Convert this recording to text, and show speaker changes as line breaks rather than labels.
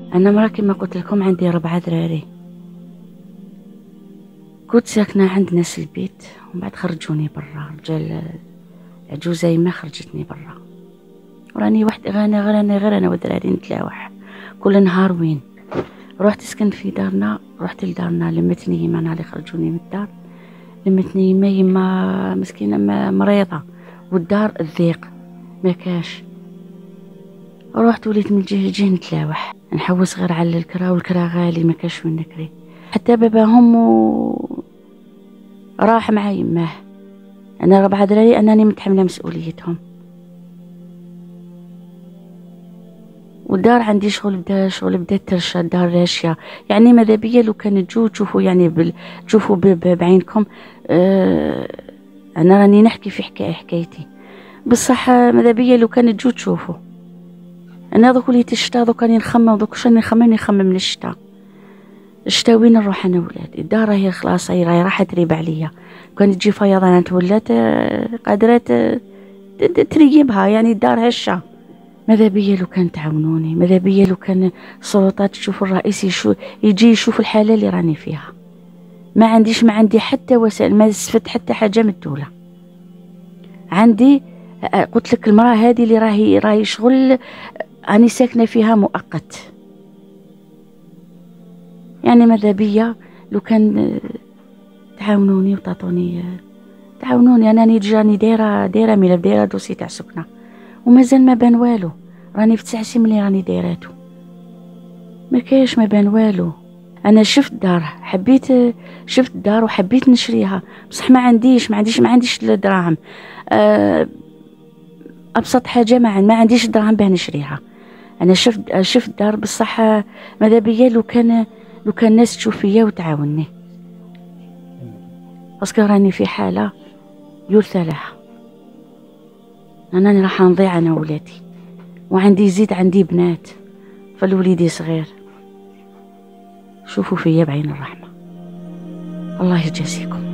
انا مرة كما قلت لكم عندي 4 دراري، كنت ساكنة عند ناس البيت ومن بعد خرجوني برا، رجال العجوزة خرجتني برا، وراني غير انا ودراري نتلاوح كل نهار. وين رحت سكنت في دارنا، رحت لدارنا لمتني يما، انا اللي خرجوني من الدار، لمتني يما مسكينة مريضة والدار الضيق ما كاش. رحت وليت من جهة لجهة نتلاوح، نحوس غير على الكرا، والكرا غالي ما كاش وين نكري. حتى باباهم راح مع يماه، انا 4 دراري انني متحمله مسؤوليتهم، والدار عندي شغل بدات ترشى، الدار راشيه. يعني ماذا بيا لو كان تجوا تشوفوا يعني تشوفوا بعينكم. انا راني نحكي في حكايتي بصح، ماذا بيا لو كان تجوا تشوفوا. انا دوك وليت الشتا، دوك راني نخمم، دوك واش راني نخمم للشتا. الشتا وين نروح انا ولادي؟ الدار راهي خلاص، راهي راحت ريب عليا. كان تجي فيضانات ولات قادرات تريبها، يعني الدار هشه. ماذا بيا لو كان تعاونوني، ماذا بيا لو كان السلطات تشوف الرئيس يجي يشوف الحاله اللي راني فيها. ما عندي حتى وسائل، ما استفدت حتى حاجه من الدوله. عندي قلت لك المراه هذه اللي راهي شغل اني ساكنه فيها مؤقت. يعني ماذا بيا لو كان تعاونوني وتعطوني، تعاونوني. انا راني دايره ملف، دايره دوسي تاع سكنه ومازال ما بان والو. راني في 9 سنين ملي راني دايراتو، ما كاينش، ما بان والو. انا شفت دار شفت دار وحبيت نشريها، بصح ما عنديش الدراهم. ابسط حاجه ما عنديش دراهم باه نشريها. انا شفت دار بصح، ماذا بيا لو كان الناس تشوف فيا وتعاونني، باسكو راني في حاله يرثى لها. انا راح نضيع انا وولادي، عندي بنات، فالوليدي صغير. شوفوا فيا بعين الرحمه. الله يجازيكم.